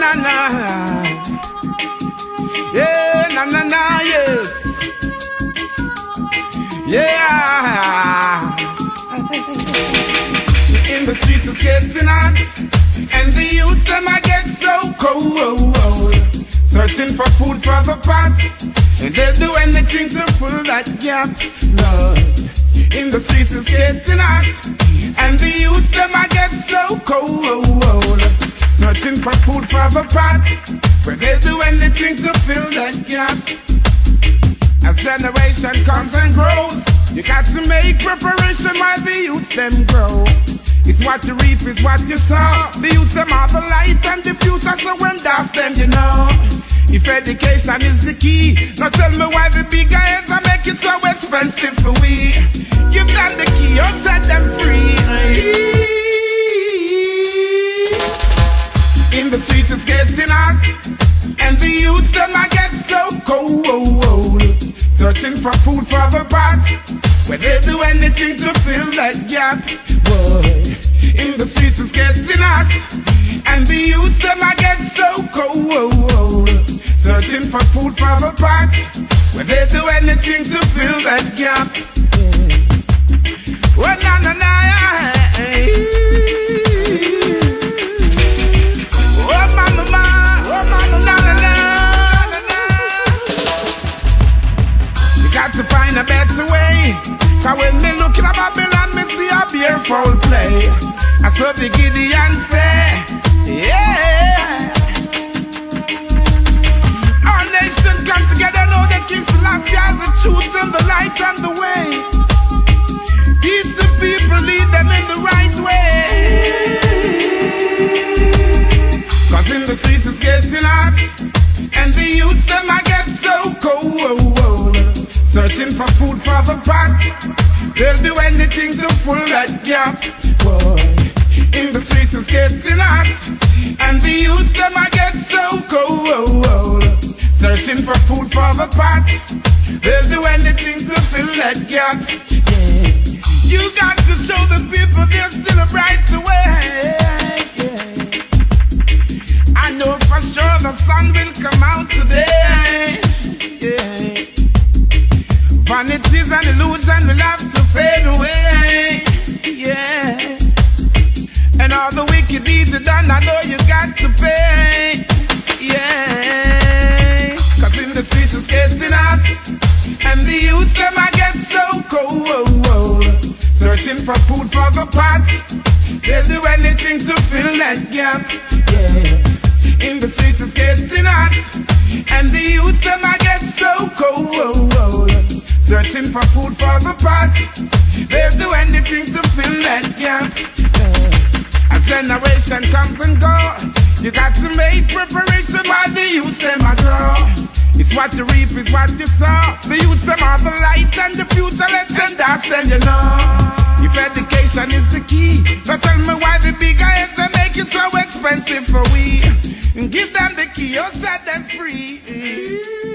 na na. Yeah, na na na, yes. Yeah. In the streets it's getting hot, and the youths them I get so cold. Searching for food for the pot, and they'll do anything to fill that gap. Lord, in the streets it's getting hot, and the youths them I get so cold. Searching for food for the pot, but they'll do anything to fill that gap. As generation comes and grows, you got to make preparation while the youths them grow. It's what you reap, it's what you sow. The youths them are the light and the future, so when that's them you know. If education is the key, now tell me why the bigger heads are make it so expensive for we. Give them the key or set them free. In the streets it's getting hot, and the youths them I get so cold. Searching for food for the pot, where they do anything to fill that gap. Boy, in the streets it's getting hot, and the youths them I get so cold. Searching for food for the pot, where they do anything to fill that gap. Oh na na na, oh mama ma, oh mama na na na na. You got to find a better way, 'cause when me looking at Babylon, me see a beer foul play. I saw the Gideon say, yeah. Our nation come together, know the King's the last years, the truth and the light and the way. Teach the people, lead them in the right way. 'Cause in the streets it's getting hot, and the youths them I get so cold. Searching for food for the pot, they'll do anything to fill that gap. Boy, in the streets it's getting hot, and the youths them I get so cold. Searching for food for the pot, they'll do anything to fill that gap. You got to show the people there's still a brighter way. I know for sure the sun will come out today. Vanities and illusion will have to fade away. Yeah. And all the wicked deeds you done, I know you got to pay. Yeah. 'Cause in the streets it's getting hot, and the youths them I get so cold. Searching for food for the pot, they'll do anything to fill that gap. Yeah. In the streets it's getting hot, and the youths them I get so cold. Searching for food for the pot, they'll do anything to fill that gap. As generation comes and goes, you got to make preparation while the youths them a grow. It's what you reap, it's what you sow. The youths them are the light and the future, let's send us them you know. If education is the key, now tell me why the bigger heads they make it so expensive for we. Give them the key or set them free.